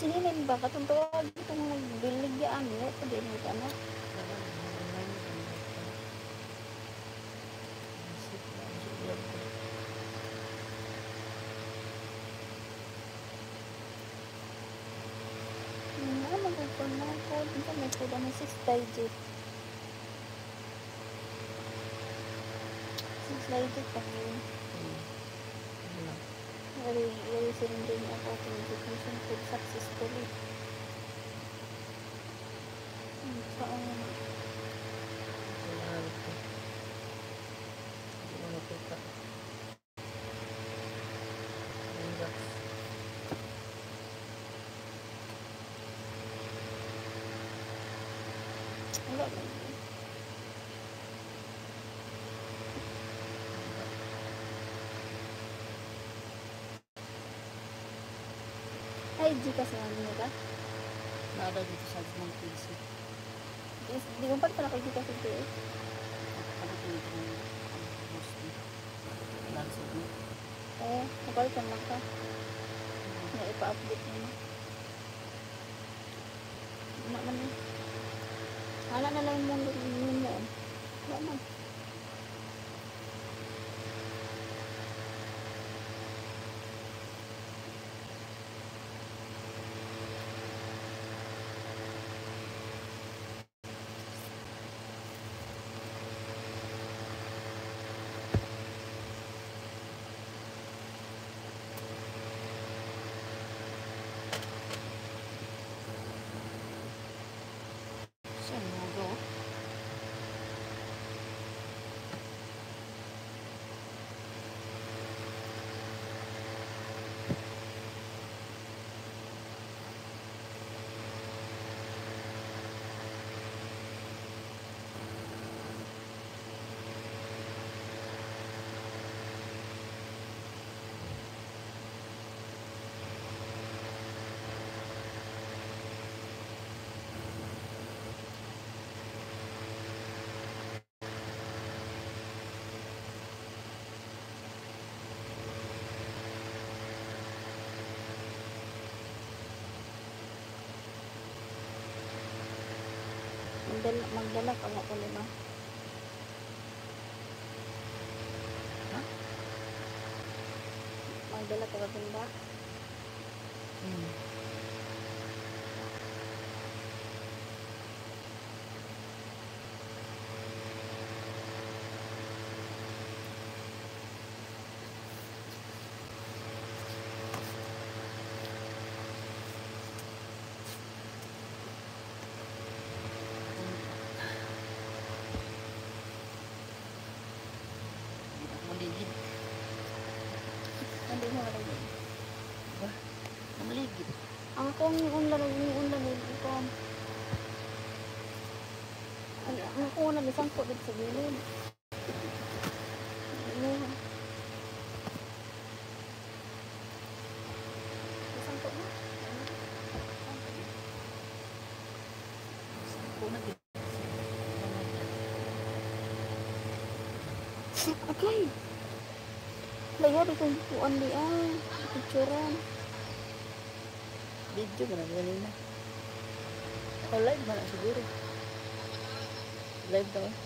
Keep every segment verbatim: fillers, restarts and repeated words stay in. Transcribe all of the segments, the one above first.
sinilin ba katong tawag itong nagbiligyaan nila ito din ito ano ano magkakon na po dito may po na six digit six digit pa yun very very surrendering ako authentication code successfully saan wala ba ay Gcash na niyo ka? Nada dito sa mga P C. Di ko pa pala kay Gcash ito eh. Ano ko yung hosting? Lansod mo? Oo, napalitan lang ka. Na ipa-update mo na. Wala man eh. Hala na lang mo yung mo. Wala man. Magdala, magdala ka nga po lima. Ha? Magdala ka ba ba? Hmm. Maligid. Hindi mo maligid. Ba? Maligid. Ang akong unla na yung unla na yung ito. Ang akong unla na sangko dito sa gilid. Ano? Sangko na? Sangko na din. Okay. Layar itong puan di ah. Picturean. Video ka na ganina. O live ba na siguro? Live daw.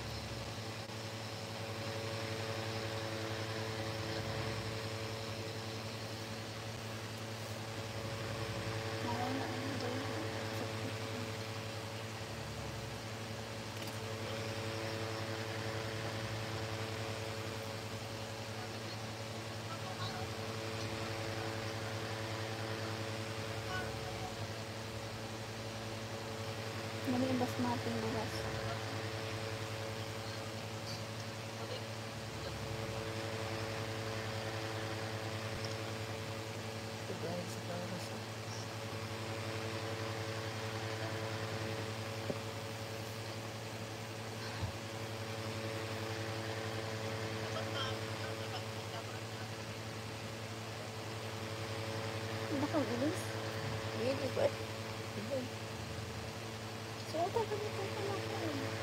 Mali yung basmati bukas. Ito dahil sa karas. Hindi ka ulis. Hindi ba? Hindi. So, ito, ganito ka na.